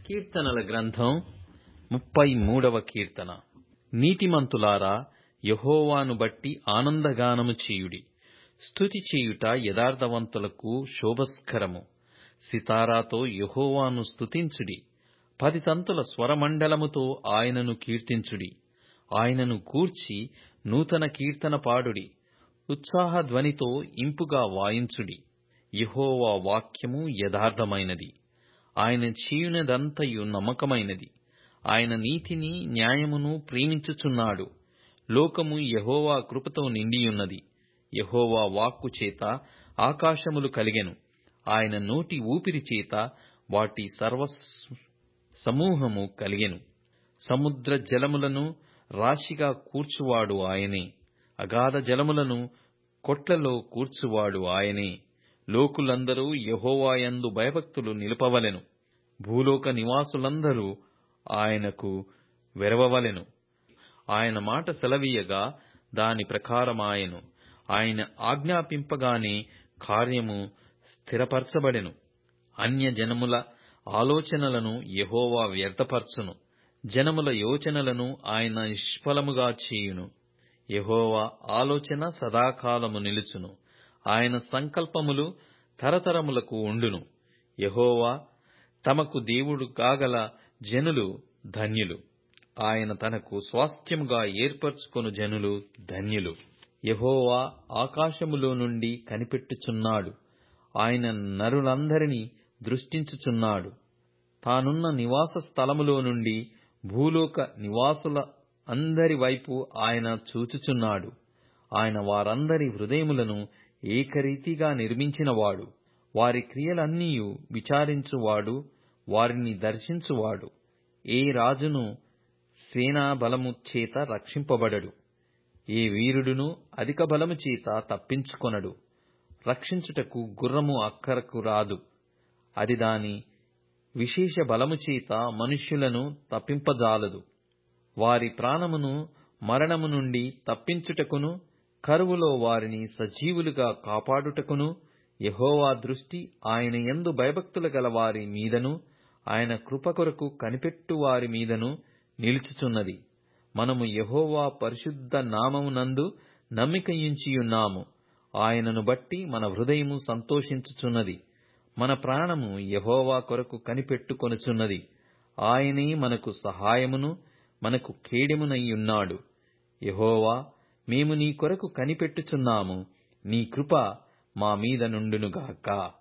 కీర్తనల గ్రంథం 33వ కీర్తన. నీతిమంతులారా, యెహోవాను బట్టి ఆనందగానము చేయుడి. స్తుతి చేయుట యథార్థవంతులకు శోభస్కరము. సితారాతో యెహోవాను స్తుతించుడి. 10 తంతుల స్వరమండలముతో ఆయనను కీర్తించుడి. ఆయనను గూర్చి నూతన కీర్తన పాడుడి. ఉత్సాహధ్వనితో ఇంపుగా వాయించుడి. యెహోవా వాక్యము యథార్థమైనది. ఆయన చేయునదంతయు నమ్మకమైనది. ఆయన నీతిని న్యాయమును ప్రేమించుచున్నాడు. లోకము యెహోవా కృపతో నిండియున్నది. యెహోవా వాక్కు చేత ఆకాశములు కలిగెను. ఆయన నోటి ఊపిరి చేత వాటి సర్వ సమూహము కలిగెను. సముద్ర జలములను రాశిగా కూర్చువాడు ఆయనే. అగాధ జలములను కొట్లలో కూర్చువాడు ఆయనే. లోకులందరూ యెహోవా యందు భయభక్తులు నిలుపవలెను. భూలోక నివాసులందరూ ఆయనకు వెరవవలెను. ఆయన మాట సెలవీయగా దాని ప్రకారమాయెను. ఆయన ఆజ్ఞాపింపగానే కార్యము స్థిరపరచబడెను. అన్యజనముల ఆలోచనలను యెహోవా వ్యర్థపరచును. జనముల యోచనలను ఆయన నిష్ఫలముగా చేయును. యెహోవా ఆలోచన సదాకాలము నిలుచును. ఆయన సంకల్పములు తరతరములకు ఉండును. యెహోవా తమకు దేవుడు కాగల జనులు ధన్యులు. ఆయన తనకు స్వాస్థ్యముగా ఏర్పరచుకొను జనులు ధన్యులు. యెహోవా ఆకాశములో నుండి కనిపెట్టుచున్నాడు. ఆయన నరులందరినీ దృష్టించుచున్నాడు. తానున్న నివాస స్థలములో నుండి భూలోక నివాసుల అందరి వైపు ఆయన చూచుచున్నాడు. ఆయన వారందరి హృదయములను ఏకరీతిగా నిర్మించినవాడు. వారి క్రియలన్నీయు విచారించువాడు, వారిని దర్శించువాడు. ఏ రాజును సేనా బలము చేత రక్షింపబడడు. ఏ వీరుడును అధిక బలము చేత తప్పించుకొనడు. రక్షించుటకు గుర్రము అక్కరకు రాదు. అది దాని విశేష బలము చేత మనుష్యులను తప్పింపజాలదు. వారి ప్రాణమును మరణము నుండి తప్పించుటకును, కరువులో వారిని సజీవులుగా కాపాడుటకును యెహోవా దృష్టి ఆయన యందు భయభక్తులు గల వారి మీదను, ఆయన కృప కొరకు కనిపెట్టు వారి మీదను నిలుచుచున్నది. మనము యెహోవా పరిశుద్ధ నామమునందు నమ్మికయుంచియున్నాము. ఆయనను బట్టి మన హృదయము సంతోషించుచున్నది. మన ప్రాణము యెహోవా కొరకు కనిపెట్టుకొనుచున్నది. ఆయనే మనకు సహాయమును మనకు కేడెమునయ్యున్నాడు. యెహోవా, మేము నీ కొరకు కనిపెట్టుచున్నాము. నీ కృప మా మీద నుండునుగాక.